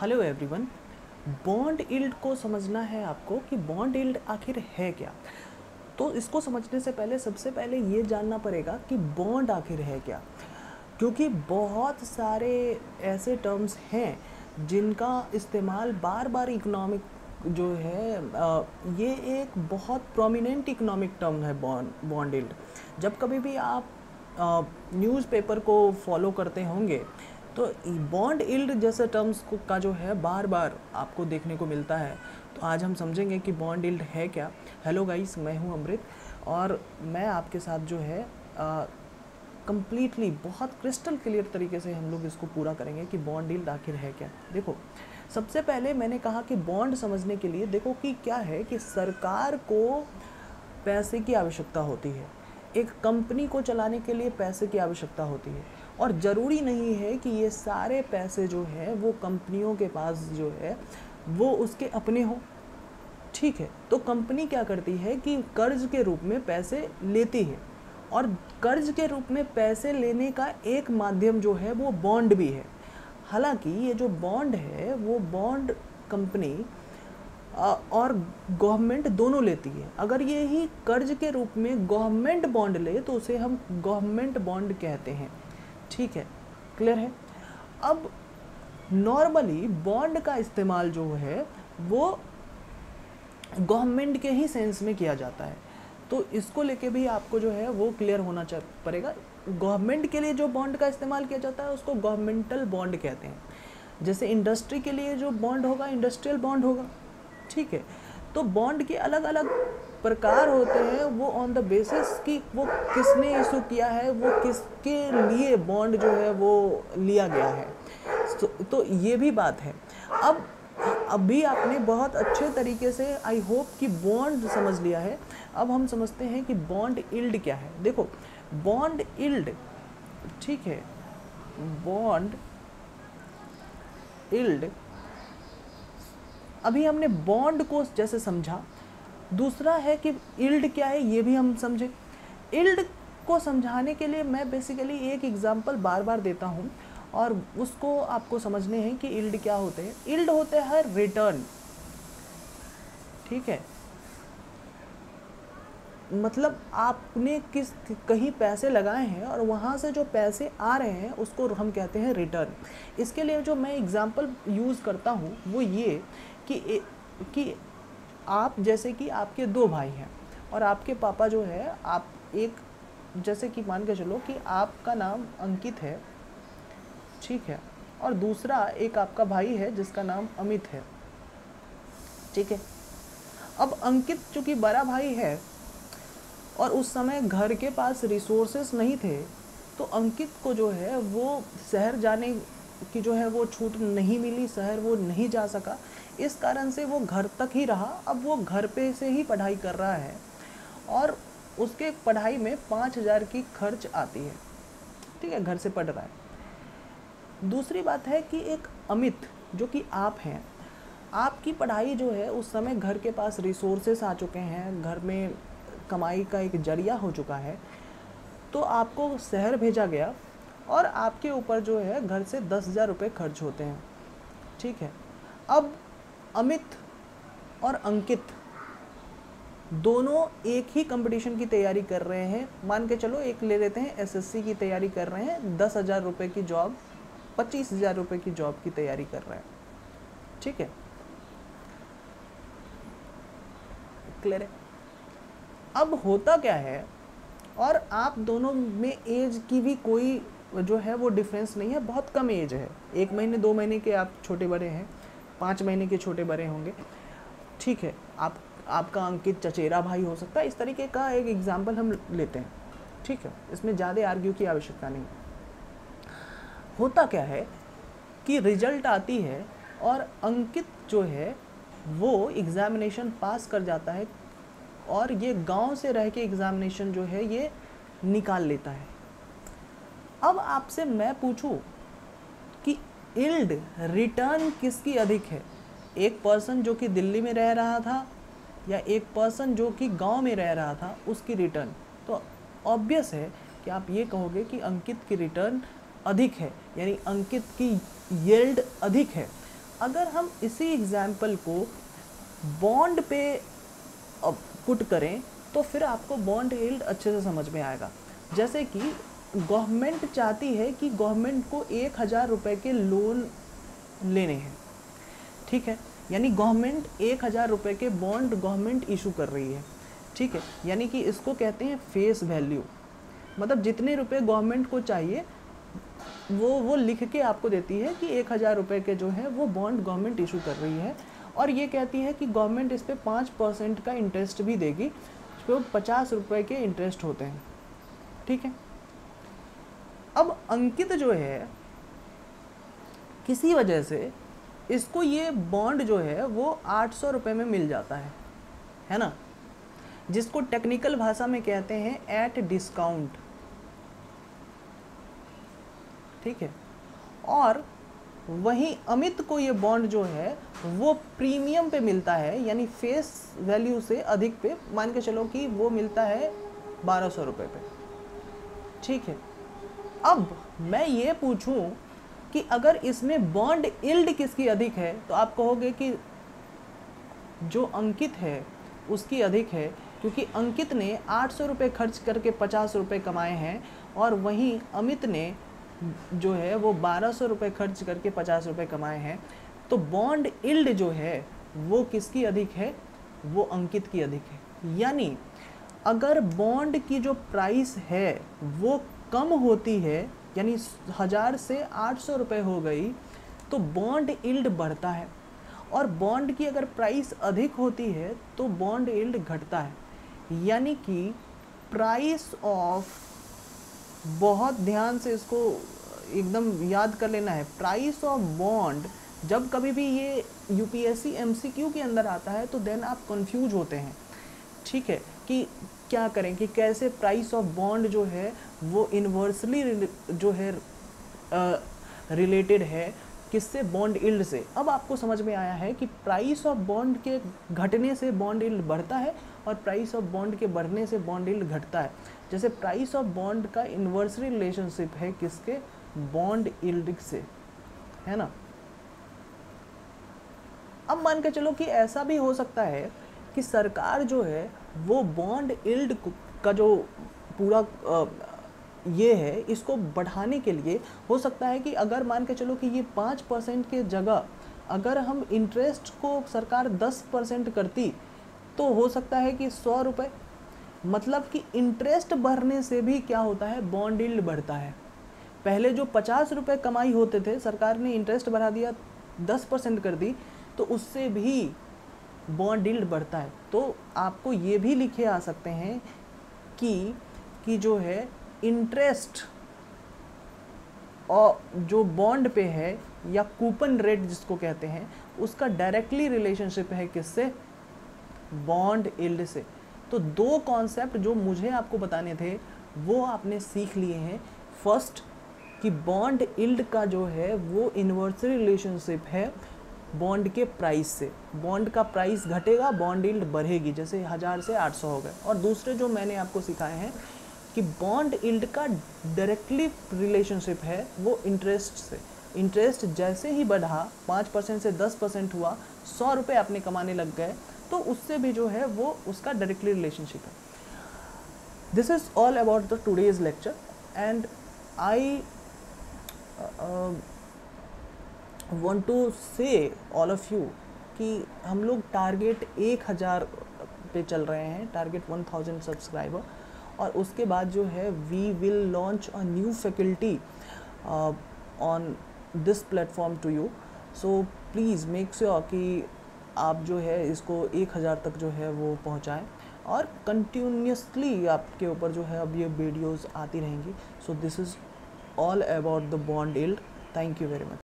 Hello everyone. Bond yield को समझना है आपको कि बॉन्ड यील्ड आखिर है क्या। तो इसको समझने से पहले सबसे पहले ये जानना पड़ेगा कि बॉन्ड आखिर है क्या, क्योंकि बहुत सारे ऐसे टर्म्स हैं जिनका इस्तेमाल बार बार इकोनॉमिक जो है ये एक बहुत प्रोमिनेंट इकोनॉमिक टर्म है बॉन्ड यील्ड। जब कभी भी आप न्यूज़पेपर को फॉलो करते होंगे तो बॉन्ड यील्ड जैसे टर्म्स का जो है बार बार आपको देखने को मिलता है। तो आज हम समझेंगे कि बॉन्ड यील्ड है क्या। हेलो गाइस, मैं हूं अमृत और मैं आपके साथ जो है कंप्लीटली बहुत क्रिस्टल क्लियर तरीके से हम लोग इसको पूरा करेंगे कि बॉन्ड यील्ड आखिर है क्या। देखो, सबसे पहले मैंने कहा कि बॉन्ड समझने के लिए देखो कि क्या है कि सरकार को पैसे की आवश्यकता होती है, एक कंपनी को चलाने के लिए पैसे की आवश्यकता होती है, और ज़रूरी नहीं है कि ये सारे पैसे जो है वो कंपनियों के पास जो है वो उसके अपने हो। ठीक है, तो कंपनी क्या करती है कि कर्ज के रूप में पैसे लेती है, और कर्ज के रूप में पैसे लेने का एक माध्यम जो है वो बॉन्ड भी है। हालांकि ये जो बॉन्ड है वो बॉन्ड कंपनी और गवर्नमेंट दोनों लेती है। अगर ये ही कर्ज के रूप में गवर्नमेंट बॉन्ड ले तो उसे हम गवर्नमेंट बॉन्ड कहते हैं। ठीक है, क्लियर है। अब नॉर्मली बॉन्ड का इस्तेमाल जो है वो गवर्नमेंट के ही सेंस में किया जाता है, तो इसको लेके भी आपको जो है वो क्लियर होना पड़ेगा। गवर्नमेंट के लिए जो बॉन्ड का इस्तेमाल किया जाता है उसको गवर्नमेंटल बॉन्ड कहते हैं। जैसे इंडस्ट्री के लिए जो बॉन्ड होगा इंडस्ट्रियल बॉन्ड होगा। ठीक है, तो बॉन्ड के अलग अलग प्रकार होते हैं, वो ऑन द बेसिस कि वो किसने इशू किया है, वो किसके लिए बॉन्ड जो है वो लिया गया है। तो ये भी बात है। अब अभी आपने बहुत अच्छे तरीके से आई होप कि बॉन्ड समझ लिया है। अब हम समझते हैं कि बॉन्ड यील्ड क्या है। देखो, बॉन्ड यील्ड, ठीक है, बॉन्ड यील्ड, अभी हमने बॉन्ड को जैसे समझा, दूसरा है कि यील्ड क्या है ये भी हम समझे। यील्ड को समझाने के लिए मैं बेसिकली एक एग्जांपल बार बार देता हूँ और उसको आपको समझने हैं कि यील्ड क्या होते हैं। यील्ड होते हैं रिटर्न। ठीक है, मतलब आपने कहीं पैसे लगाए हैं और वहाँ से जो पैसे आ रहे हैं उसको हम कहते हैं रिटर्न। इसके लिए जो मैं एग्जांपल यूज़ करता हूँ वो ये कि आप जैसे कि आपके दो भाई हैं और आपके पापा जो है, आप एक जैसे कि मान के चलो कि आपका नाम अंकित है, ठीक है, और दूसरा एक आपका भाई है जिसका नाम अमित है। ठीक है, अब अंकित चूँकि बड़ा भाई है और उस समय घर के पास रिसोर्सेस नहीं थे, तो अंकित को जो है वो शहर जाने की जो है वो छूट नहीं मिली, शहर वो नहीं जा सका, इस कारण से वो घर तक ही रहा। अब वो घर पे से ही पढ़ाई कर रहा है और उसके पढ़ाई में 5,000 की खर्च आती है। ठीक है, घर से पढ़ रहा है। दूसरी बात है कि एक अमित जो कि आप हैं, आपकी पढ़ाई जो है उस समय घर के पास रिसोर्सेस आ चुके हैं, घर में कमाई का एक जरिया हो चुका है, तो आपको शहर भेजा गया और आपके ऊपर जो है घर से 10,000 रुपये खर्च होते हैं। ठीक है, अब अमित और अंकित दोनों एक ही कंपटीशन की तैयारी कर रहे हैं। मान के चलो एक ले लेते हैं, एसएससी की तैयारी कर रहे हैं, 10,000 रुपये की जॉब, 25,000 रुपये की जॉब की तैयारी कर रहे हैं। ठीक है, क्लियर है। अब होता क्या है, और आप दोनों में एज की भी कोई जो है वो डिफरेंस नहीं है, बहुत कम एज है, 1 महीने 2 महीने के आप छोटे बड़े हैं, 5 महीने के छोटे बड़े होंगे। ठीक है, आपका अंकित चचेरा भाई हो सकता है, इस तरीके का एक एग्जाम्पल हम लेते हैं। ठीक है, इसमें ज़्यादा आर्ग्यू की आवश्यकता नहीं। होता क्या है कि रिजल्ट आती है और अंकित जो है वो एग्ज़ामिनेशन पास कर जाता है और ये गांव से रह के एग्ज़ामिनेशन जो है ये निकाल लेता है। अब आपसे मैं पूछूं कि यील्ड, रिटर्न किसकी अधिक है, एक पर्सन जो कि दिल्ली में रह रहा था या एक पर्सन जो कि गांव में रह रहा था उसकी रिटर्न, तो ऑब्वियस है कि आप ये कहोगे कि अंकित की रिटर्न अधिक है, यानी अंकित की यील्ड अधिक है। अगर हम इसी एग्जाम्पल को बॉन्ड पे पुट करें तो फिर आपको बॉन्ड यील्ड अच्छे से समझ में आएगा। जैसे कि गवर्नमेंट चाहती है कि गवर्नमेंट को 1000 रुपये के लोन लेने हैं, ठीक है, यानी गवर्नमेंट 1000 रुपये के बॉन्ड गवर्नमेंट इशू कर रही है, ठीक है, यानी कि इसको कहते हैं फेस वैल्यू। मतलब जितने रुपए गवर्नमेंट को चाहिए वो लिख के आपको देती है कि 1000 रुपये के जो है वो बॉन्ड गवर्नमेंट इशू कर रही है, और ये कहती है कि गवर्नमेंट इस पर 5% का इंटरेस्ट भी देगी, इस पर 50 रुपये के इंटरेस्ट होते हैं, ठीक है। अब अंकित जो है किसी वजह से इसको ये बॉन्ड जो है वो 800 रुपये में मिल जाता है ना, जिसको टेक्निकल भाषा में कहते हैं एट डिस्काउंट, ठीक है। और वहीं अमित को ये बॉन्ड जो है वो प्रीमियम पे मिलता है, यानी फेस वैल्यू से अधिक पे, मान के चलो कि वो मिलता है 1200 रुपये पे, ठीक है। अब मैं ये पूछूं कि अगर इसमें बॉन्ड यील्ड किसकी अधिक है, तो आप कहोगे कि जो अंकित है उसकी अधिक है, क्योंकि अंकित ने 800 रुपये खर्च करके 50 रुपये कमाए हैं, और वहीं अमित ने जो है वो 1200 रुपये खर्च करके 50 रुपये कमाए हैं। तो बॉन्ड यील्ड जो है वो किसकी अधिक है, वो अंकित की अधिक है। यानी अगर बॉन्ड की जो प्राइस है वो कम होती है, यानी 1000 से 800 रुपये हो गई, तो बॉन्ड यील्ड बढ़ता है, और बॉन्ड की अगर प्राइस अधिक होती है तो बॉन्ड यील्ड घटता है। यानी कि प्राइस ऑफ, बहुत ध्यान से इसको एकदम याद कर लेना है, प्राइस ऑफ बॉन्ड जब कभी भी ये यूपीएससी एमसीक्यू के अंदर आता है तो देन आप कंफ्यूज होते हैं, ठीक है, कि क्या करें, कि कैसे प्राइस ऑफ बॉन्ड जो है वो इन्वर्सली जो है रिलेटेड है किससे, बॉन्ड यील्ड से। अब आपको समझ में आया है कि प्राइस ऑफ बॉन्ड के घटने से बॉन्ड यील्ड बढ़ता है, और प्राइस ऑफ बॉन्ड के बढ़ने से बॉन्ड यील्ड घटता है। जैसे प्राइस ऑफ बॉन्ड का इन्वर्सली रिलेशनशिप है किसके, बॉन्ड यील्ड से, है ना। अब मान के चलो कि ऐसा भी हो सकता है कि सरकार जो है वो बॉन्ड यील्ड का जो पूरा ये है, इसको बढ़ाने के लिए हो सकता है कि अगर मान के चलो कि ये 5% के जगह अगर हम इंटरेस्ट को सरकार 10% करती, तो हो सकता है कि 100 रुपये, मतलब कि इंटरेस्ट बढ़ने से भी क्या होता है, बॉन्ड यील्ड बढ़ता है। पहले जो 50 रुपये कमाई होते थे, सरकार ने इंटरेस्ट बढ़ा दिया, 10% कर दी, तो उससे भी बॉन्ड यील्ड बढ़ता है। तो आपको ये भी लिखे आ सकते हैं कि जो है इंटरेस्ट और जो बॉन्ड पे है, या कूपन रेट जिसको कहते हैं, उसका डायरेक्टली रिलेशनशिप है किससे, बॉन्ड यील्ड से। तो दो कॉन्सेप्ट जो मुझे आपको बताने थे वो आपने सीख लिए हैं। फर्स्ट कि बॉन्ड यील्ड का जो है वो इन्वर्सली रिलेशनशिप है बॉन्ड के प्राइस से, बॉन्ड का प्राइस घटेगा बॉन्ड यील्ड बढ़ेगी, जैसे 1000 से 800 हो गए। और दूसरे जो मैंने आपको सिखाए हैं कि बॉन्ड यील्ड का डायरेक्टली रिलेशनशिप है वो इंटरेस्ट से। इंटरेस्ट जैसे ही बढ़ा, 5% से 10% हुआ, 100 रुपये आपने कमाने लग गए, तो उससे भी जो है वो उसका डायरेक्टली रिलेशनशिप है। This is all about the today's lecture, and I want to say all of you कि हम लोग टारगेट 1000 पे चल रहे हैं, टारगेट 1000 सब्सक्राइबर, और उसके बाद जो है we will launch a new faculty on this platform to you. So please make sure कि आप जो है इसको 1000 तक जो है वो पहुंचाएं, और कंटिन्यूसली आपके ऊपर जो है अब ये वीडियोस आती रहेंगी। So this is all about the bond yield. Thank you very much.